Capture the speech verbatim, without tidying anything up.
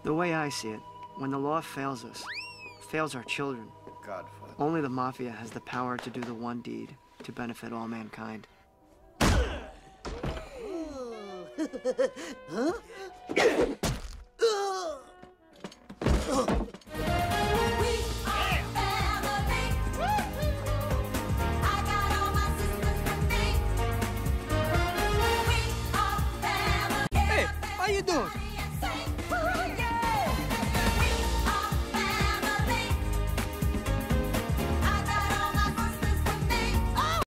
The way I see it, when the law fails us, fails our children, Godfather. only the Mafia has the power to do the one deed to benefit all mankind. Huh? How you doing?